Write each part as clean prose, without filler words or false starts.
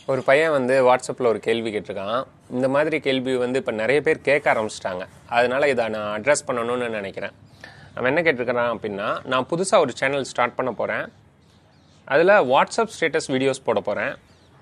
ஒரு பையன் வந்து வாட்ஸ்அப்பில் ஒரு கேள்வி கேட்டிருக்கான். இந்த மாதிரி கேள்வி வந்து இப்போ நிறைய பேர் கேட்க ஆரம்பிச்சிட்டாங்க. அதனால இதை நான் அட்ரஸ் பண்ணணும்னு நினைக்கிறேன். அவன் என்ன கேட்டிருக்கிறான் அப்படின்னா, நான் புதுசாக ஒரு சேனல் ஸ்டார்ட் பண்ண போகிறேன். அதில் வாட்ஸ்அப் ஸ்டேட்டஸ் வீடியோஸ் போட போகிறேன்.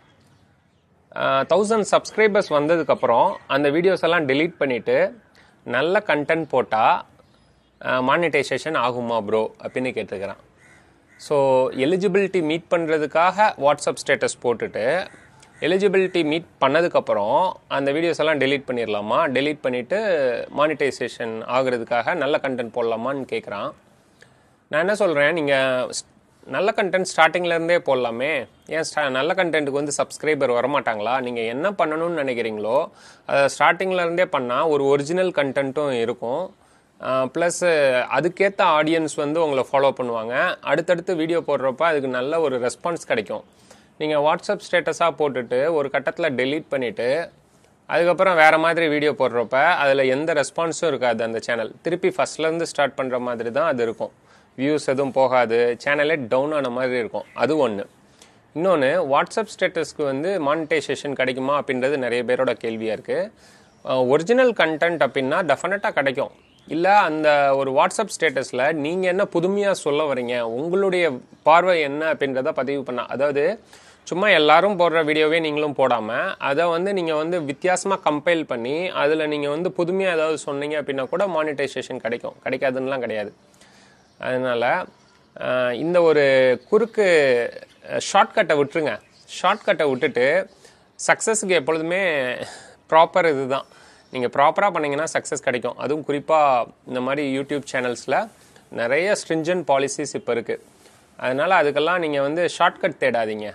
1000 சப்ஸ்கிரைபர்ஸ் வந்ததுக்கப்புறம் அந்த வீடியோஸ் எல்லாம் டெலீட் பண்ணிவிட்டு நல்ல கண்டென்ட் போட்டால் மானிட்டைசேஷன் ஆகுமா ப்ரோ அப்படின்னு கேட்டிருக்கிறான். ஸோ எலிஜிபிலிட்டி மீட் பண்ணுறதுக்காக வாட்ஸ்அப் ஸ்டேட்டஸ் போட்டுட்டு எலிஜிபிலிட்டி மீட் பண்ணதுக்கப்புறம் அந்த வீடியோஸ் எல்லாம் டெலீட் பண்ணிடலாமா, டெலீட் பண்ணிவிட்டு மானிட்டைசேஷன் ஆகிறதுக்காக நல்ல கண்டென்ட் போடலாமான்னு கேட்குறான். நான் என்ன சொல்கிறேன், நீங்கள் நல்ல கண்டென்ட் ஸ்டார்டிங்லேருந்தே போடலாமே. ஏன் நல்ல கண்டென்ட்டுக்கு வந்து சப்ஸ்கிரைபர் வரமாட்டாங்களா? நீங்கள் என்ன பண்ணணும்னு நினைக்கிறீங்களோ அதை ஸ்டார்டிங்லேருந்தே பண்ணால் ஒரு ஒரிஜினல் கண்டென்ட்டும் இருக்கும். ப்ளஸ் அதுக்கேற்ற ஆடியன்ஸ் வந்து உங்களை ஃபாலோ பண்ணுவாங்க. அடுத்தடுத்து வீடியோ போடுறப்ப அதுக்கு நல்ல ஒரு ரெஸ்பான்ஸ் கிடைக்கும். நீங்கள் வாட்ஸ்அப் ஸ்டேட்டஸாக போட்டுட்டு ஒரு கட்டத்தில் டெலீட் பண்ணிவிட்டு அதுக்கப்புறம் வேறு மாதிரி வீடியோ போடுறப்ப அதில் எந்த ரெஸ்பான்ஸும் இருக்காது. அந்த சேனல் திருப்பி ஃபஸ்ட்லேருந்து ஸ்டார்ட் பண்ணுற மாதிரி தான் அது இருக்கும். வியூஸ் எதுவும் போகாது, சேனலே டவுன் ஆன மாதிரி இருக்கும். அது ஒன்று. இன்னொன்று, வாட்ஸ்அப் ஸ்டேட்டஸ்க்கு வந்து மானிட்டைசேஷன் கிடைக்குமா அப்படின்றது நிறைய பேரோட கேள்வியாக இருக்குது. ஒரிஜினல் கண்டென்ட் அப்படின்னா டெஃபினட்டாக கிடைக்கும். இல்லை, அந்த ஒரு வாட்ஸ்அப் ஸ்டேட்டஸில் நீங்கள் என்ன புதுமையாக சொல்ல வரீங்க, உங்களுடைய பார்வை என்ன அப்படின்றத பதிவு பண்ண, அதாவது சும்மா எல்லாரும் போடுற வீடியோவே நீங்களும் போடாமல் அதை வந்து நீங்கள் வந்து வித்தியாசமாக கம்பைல் பண்ணி அதில் நீங்கள் வந்து புதுமையாக ஏதாவது சொன்னீங்க அப்படின்னா கூட மானிட்டைசேஷன் கிடைக்கும். கிடைக்காதுன்னெலாம் கிடையாது. அதனால் இந்த ஒரு குறுக்கு ஷார்ட்கட்டை விட்டுருங்க. ஷார்ட்கட்டை விட்டுட்டு சக்ஸஸுக்கு எப்பொழுதுமே ப்ராப்பர் இது தான். நீங்கள் ப்ராப்பராக பண்ணிங்கன்னா சக்ஸஸ் கிடைக்கும். அதுவும் குறிப்பாக இந்த மாதிரி யூடியூப் சேனல்ஸில் நிறைய ஸ்ட்ரிஞ்சன்ட் பாலிசிஸ் இப்போ இருக்குது. அதனால் அதுக்கெல்லாம் நீங்கள் வந்து ஷார்ட்கட் தேடாதீங்க.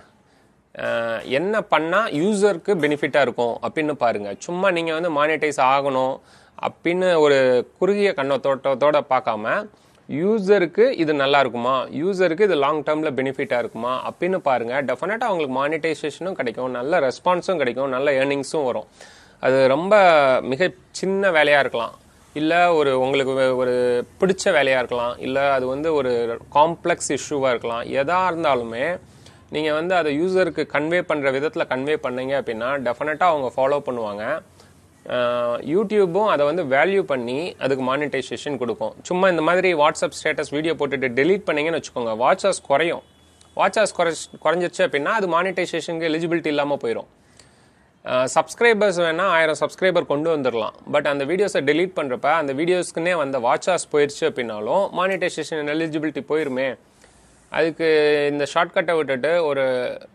என்ன பண்ணால் யூசருக்கு பெனிஃபிட்டாக இருக்கும் அப்படின்னு பாருங்கள். சும்மா நீங்கள் வந்து மானிட்டைஸ் ஆகணும் அப்படின்னு ஒரு குறுகிய கண்ணோட்டத்தோடு பார்க்காம யூசருக்கு இது நல்லா இருக்குமா, யூசருக்கு இது லாங் டேர்மில் பெனிஃபிட்டாக இருக்குமா அப்படின்னு பாருங்கள். டெஃபினட்டாக அவங்களுக்கு மானிட்டைசேஷனும் கிடைக்கும், நல்ல ரெஸ்பான்ஸும் கிடைக்கும், நல்ல ஏர்னிங்ஸும் வரும். அது ரொம்ப மிக சின்ன வேலையாக இருக்கலாம், இல்லை உங்களுக்கு ஒரு பிடிச்ச வேலையாக இருக்கலாம், இல்லை அது வந்து ஒரு காம்ப்ளெக்ஸ் இஷ்யூவாக இருக்கலாம். எதாக இருந்தாலுமே நீங்கள் வந்து அதை யூசருக்கு கன்வே பண்ணுற விதத்தில் கன்வே பண்ணீங்க அப்படின்னா டெஃபினட்டாக அவங்க ஃபாலோ பண்ணுவாங்க. யூடியூப்பும் அதை வந்து வேல்யூ பண்ணி அதுக்கு மானிட்டைசேஷன் கொடுக்கும். சும்மா இந்த மாதிரி வாட்ஸ்அப் ஸ்டேட்டஸ் வீடியோ போட்டுட்டு டெலீட் பண்ணிங்கன்னு வச்சுக்கோங்க, வாட்சஸ் குறையும். வாட்சஸ் குறைஞ்சிருச்சு அப்படின்னா அது மானிட்டைசேஷனுக்கு எலிஜிபிலிட்டி இல்லாமல் போயிடும். சப்ஸ்கிரைபர்ஸ் வேணால் 1000 சப்ஸ்கிரைபர் கொண்டு வந்துடலாம். பட் அந்த வீடியோஸை டெலீட் பண்ணுறப்ப அந்த வீடியோஸ்க்குன்னே வந்த வாட்சஸ் போயிடுச்சு அப்படின்னாலும் மானிட்டைசேஷன் எலிஜிபிலிட்டி போயிருமே. அதுக்கு இந்த ஷார்ட்கட்டை விட்டுட்டு ஒரு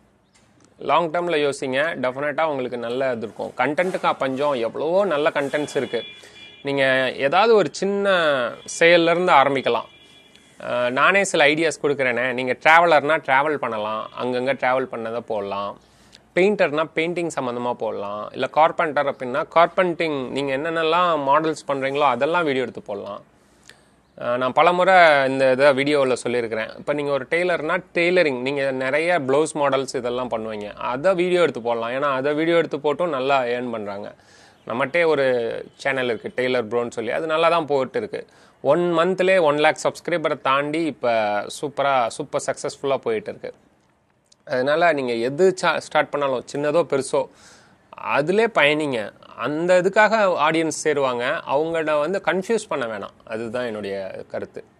லாங் டேர்மில் யோசிங்க. டெஃபினட்டாக உங்களுக்கு நல்ல இது இருக்கும். கண்டென்ட்டுக்கா பஞ்சம், எவ்வளவோ நல்ல கண்டென்ட்ஸ் இருக்குது. நீங்கள் ஏதாவது ஒரு சின்ன செயல்லேருந்து ஆரம்பிக்கலாம். நானே சில ஐடியாஸ் கொடுக்குறேனே. நீங்கள் ட்ராவலர்னால் ட்ராவல் பண்ணலாம், அங்கங்கே ட்ராவல் பண்ணதை போடலாம். பெயிண்டர்னால் பெயிண்டிங் சம்மந்தமாக போடலாம். இல்லை கார்பெண்டர் அப்படின்னா கார்பெண்டிங் நீங்கள் என்னென்னலாம் மாடல்ஸ் பண்ணுறீங்களோ அதெல்லாம் வீடியோ எடுத்து போடலாம். நான் பல முறை இந்த இதை வீடியோவில் சொல்லியிருக்கிறேன். இப்போ நீங்கள் ஒரு டெய்லர்னால் டெய்லரிங், நீங்கள் நிறைய ப்ளவுஸ் மாடல்ஸ் இதெல்லாம் பண்ணுவீங்க, அதை வீடியோ எடுத்து போடலாம். ஏன்னா அதை வீடியோ எடுத்து போட்டும் நல்லா ஏர்ன் பண்ணுறாங்க. நம்மகிட்டே ஒரு சேனல் இருக்குது, டெய்லர் ப்ரோன்னு சொல்லி, அது நல்லா தான் போட்டு இருக்குது. 1 மந்த்லேயே 1 lakh சப்ஸ்கிரைபரை தாண்டி இப்போ சூப்பர் சக்ஸஸ்ஃபுல்லாக போயிட்டு இருக்கு. அதனால் நீங்கள் எது ஸ்டார்ட் பண்ணாலும் சின்னதோ பெருசோ அதிலே பயணிங்க. அந்த இதுக்காக ஆடியன்ஸ் சேருவாங்க. அவங்கள வந்து கன்ஃபியூஸ் பண்ண வேணாம். அதுதான் என்னுடைய கருத்து.